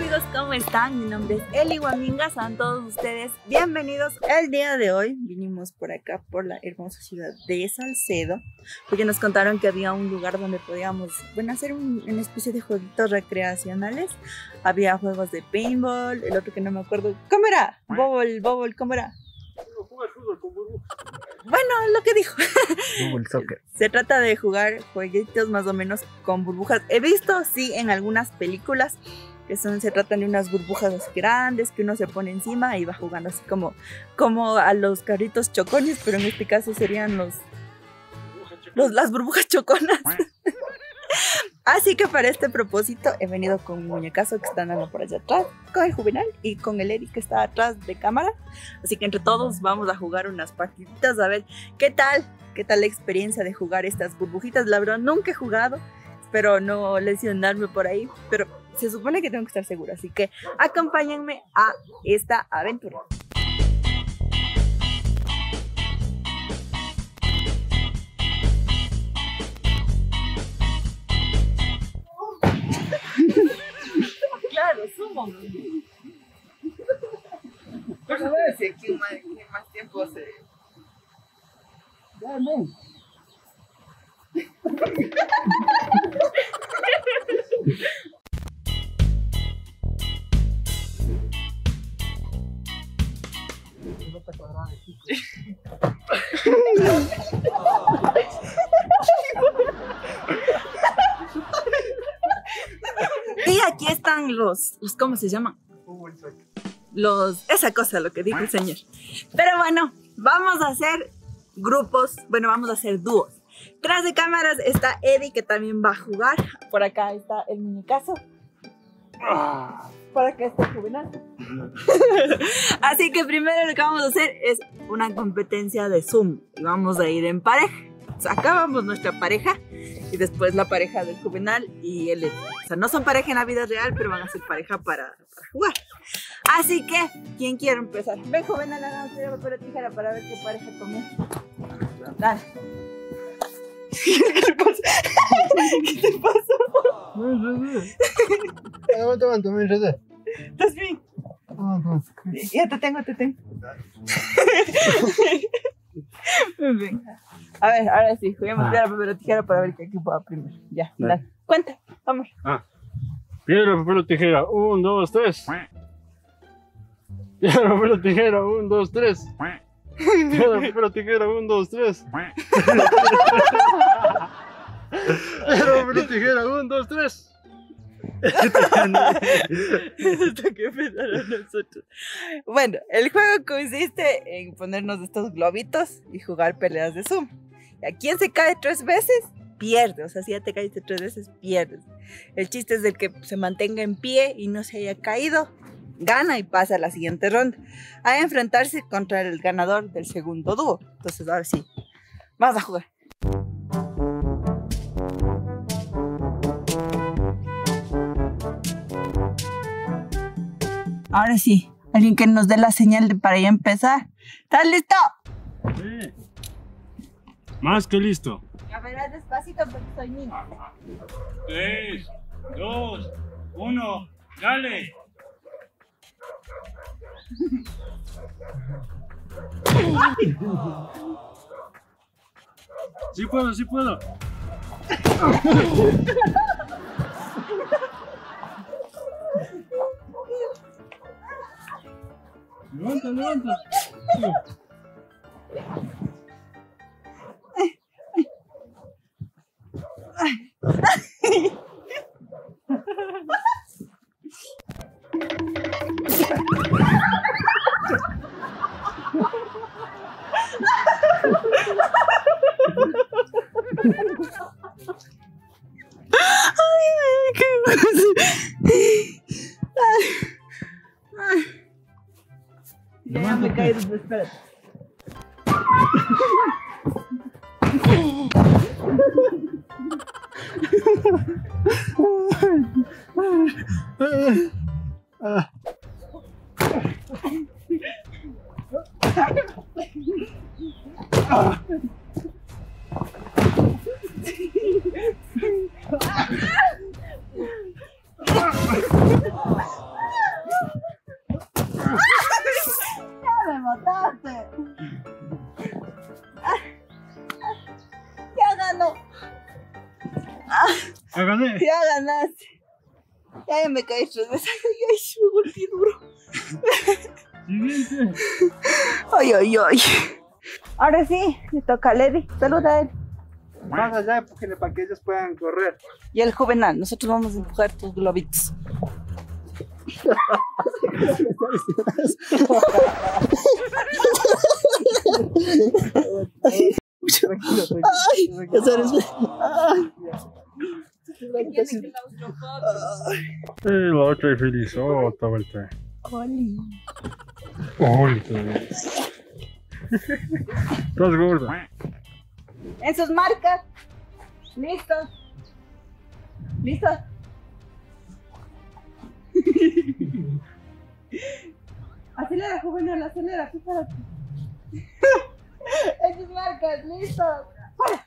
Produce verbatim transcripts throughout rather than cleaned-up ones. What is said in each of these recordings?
amigos, ¿cómo están? Mi nombre es Eli Guaminga, sean todos ustedes bienvenidos. El día de hoy vinimos por acá, por la hermosa ciudad de Salcedo, porque nos contaron que había un lugar donde podíamos, bueno, hacer un, una especie de jueguitos recreacionales. Había juegos de paintball, el otro que no me acuerdo, ¿cómo era? Bobble, bobble, ¿cómo era? Bueno, lo que dijo. Soccer. Se trata de jugar jueguitos más o menos con burbujas. He visto, sí, en algunas películas que son, se tratan de unas burbujas así grandes que uno se pone encima y va jugando así como, como a los carritos chocones, pero en este caso serían los, los las burbujas choconas. Así que para este propósito he venido con mi muñecazo que está andando por allá atrás, con el Juvenal y con el Eric que está atrás de cámara. Así que entre todos vamos a jugar unas partiditas a ver qué tal, qué tal la experiencia de jugar estas burbujitas. La verdad nunca he jugado, espero no lesionarme por ahí, pero se supone que tengo que estar segura. Así que acompáñenme a esta aventura. Claro, sumo. Por favor, si aquí más, más tiempo se... Ya, no. Y aquí están los, los, ¿cómo se llaman? Los, esa cosa, lo que dijo el señor. Pero bueno, vamos a hacer grupos, bueno, vamos a hacer dúos. Tras de cámaras está Eddie, que también va a jugar. Por acá está el muñecazo. Por acá está el Juvenal. Así que primero lo que vamos a hacer es una competencia de Zoom. Y vamos a ir en pareja. Sacábamos nuestra pareja y después la pareja del Juvenal y él. O sea, no son pareja en la vida real, pero van a ser pareja para, para jugar. Así que, ¿quién quiere empezar? Ven, Juvenal, hagamos piedra, papel o tijera para ver qué pareja comienza. Dale. ¿Qué te pasó? ¿Qué te pasó? Me enredé. Aguanta, aguanta, me enredé. ¿Estás bien? Ya te tengo, te tengo. Ven. A ver, ahora sí, juguemos ah. piedra, papel o tijera para ver qué equipo va primero. Ya, dale. Dale. Cuenta, vamos. Ah. Piedra, papel o tijera, un, dos, tres. Piedra, papel o tijera, un, dos, tres. Piedra, papel o tijera, un, dos, tres. Piedra, papel o tijera, un, dos, tres. Hasta que empezaron nosotros. Bueno, el juego consiste en ponernos estos globitos y jugar peleas de Zoom. Y a quien se cae tres veces, pierde. O sea, si ya te caíste tres veces, pierdes. El chiste es del que se mantenga en pie y no se haya caído, gana y pasa a la siguiente ronda a enfrentarse contra el ganador del segundo dúo. Entonces, ahora sí, vamos a jugar. Ahora sí, alguien que nos dé la señal de para ya empezar. ¿Estás listo? Sí. Más que listo. A ver, haz despacito porque soy niño. Tres, dos, uno, dale. Sí puedo, sí puedo. Levanta, levanta. Ay, qué ya me caí, espérate. Ah. Ah. gané. Ya ganaste. Ya, ya me caí tres veces. Ay, ay, ay, me golpeé duro. Siguiente. Ay, ay, ay. Ahora sí, le toca a Lady. Saluda a él. Más allá, empújenle para que ellos puedan correr. Y el Juvenal, nosotros vamos a empujar tus globitos. Tranquilo, tranquilo. Ay, ya sabes. Ay. Eh, la otra es feliz. Oh, está vuelta. Oli. Oli, todavía. Estás gorda. En sus marcas. Listos. ¿Listos? Acelera, Juvenal, acelera, prepárate. En sus marcas, listos. ¡Fuera!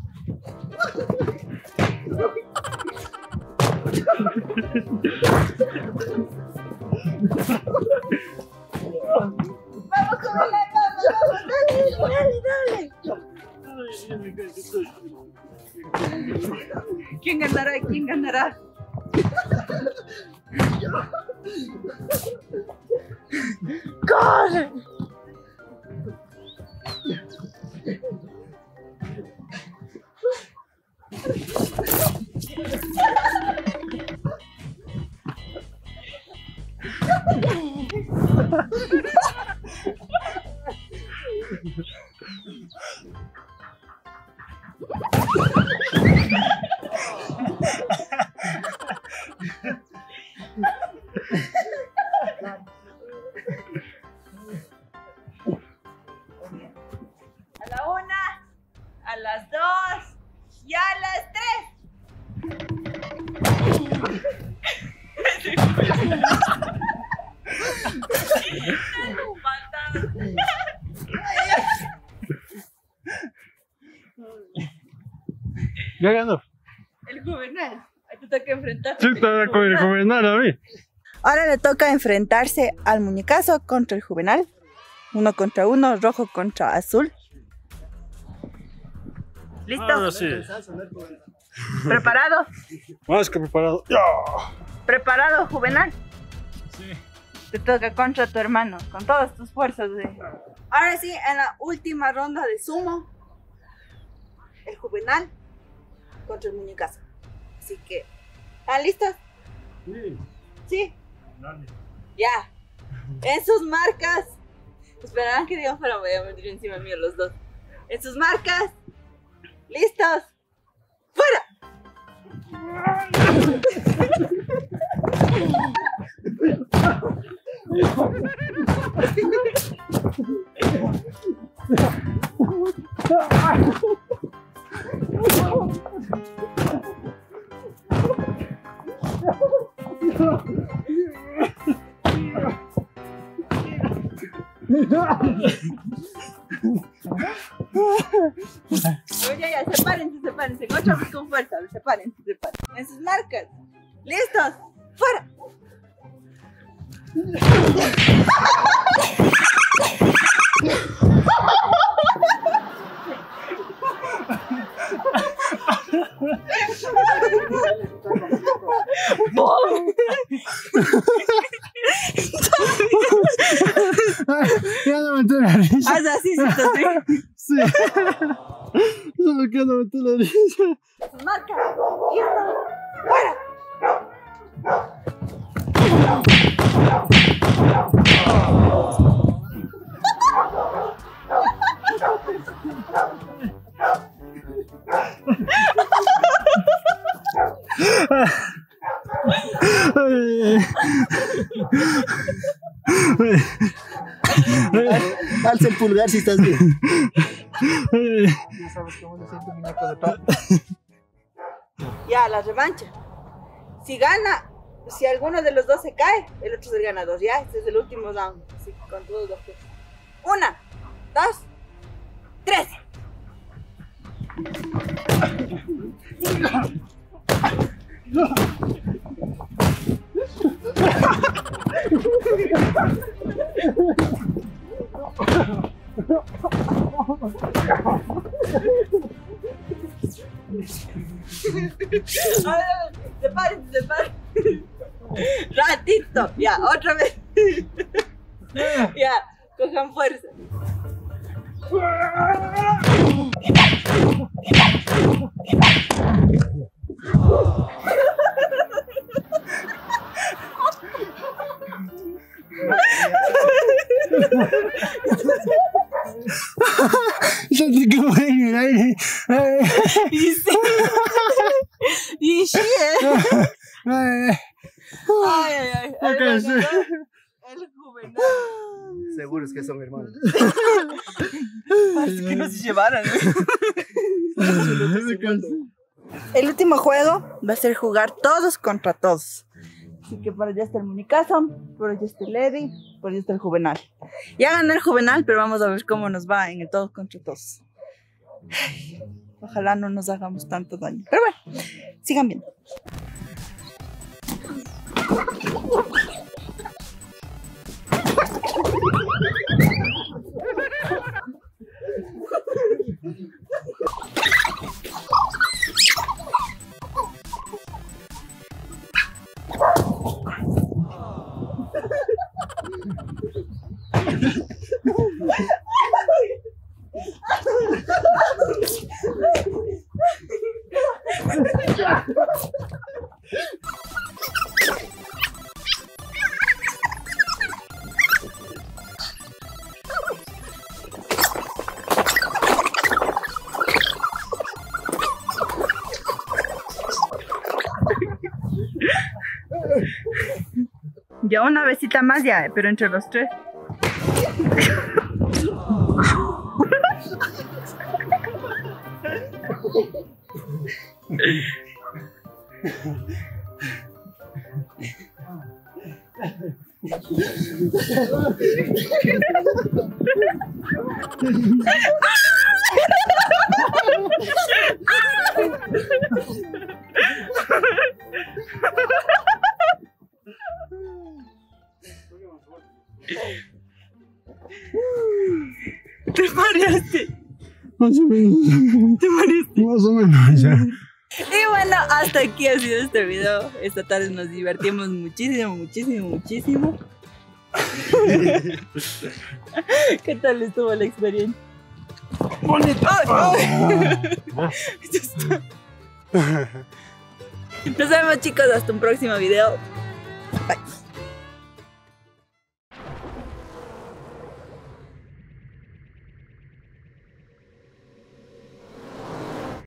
Vamos, Juvenal, vamos, vamos, dale, dale, dale. ¿Quién ganará? ¿Quién ganará? ¡Corre! A la una, a las dos y a las tres. Ya ganó. El Juvenal. Ahí te toca enfrentar. Sí, está con el Juvenal a mí. Ahora le toca enfrentarse al muñecazo contra el Juvenal. Uno contra uno, rojo contra azul. ¿Listo? Ahora sí. ¿Preparado? Más que preparado. ¡Ya! ¿Preparado, Juvenal? Sí. Te toca contra tu hermano, con todas tus fuerzas. De... Ahora sí, en la última ronda de sumo, el Juvenal contra el muñecazo. Así que, ¿están listos? Sí. Sí. Dale. Ya. En sus marcas. Esperarán que digan, pero voy a meter encima mío los dos. En sus marcas. ¿Listos? ¡Fuera! Oye, ya, sepárense, sepárense. Otra vez con fuerza, sepárense, sepárense. En sus marcas. ¿Listos? ¡Fuera! Ya no me entré la risa. Haz así, sí, sí. Sí. Solo que no me entré la risa. Sus marcas. ¿Listos? ¡Fuera! Alza el pulgar si estás bien. Ya sabes cómo se siente un muñeco de pan. Ya, la revancha. Si gana, si alguno de los dos se cae, el otro es el ganador. Ya, este es el último round. Así que con todos los dos. Una, dos, tres. A ver, sepárense, sepárense. Ratito, ya, otra vez. Ya, cojan fuerza. Sentí que voy en el aire. Y sí. Y sí. Ay, Ay, ay, ay. El cansé. ganador, el juvenal. Seguro es que son hermanos. Parece que nos llevaran. me cansé. El último juego va a ser jugar todos contra todos. Así que por allá está el Municazo, por allá está el Eddy, por allá está el Juvenal. Ya gané el Juvenal, pero vamos a ver cómo nos va en el todos contra todos. Ay, ojalá no nos hagamos tanto daño. Pero bueno, sigan viendo. Ya una besita más ya, pero entre los tres. Te mareaste. Más o menos. Te mareaste. Más o menos, ya. Y bueno, hasta aquí ha sido este video. Esta tarde nos divertimos muchísimo, muchísimo, muchísimo. ¿Qué tal estuvo la experiencia? Bonito. Nos vemos, chicos, hasta un próximo video. Bye.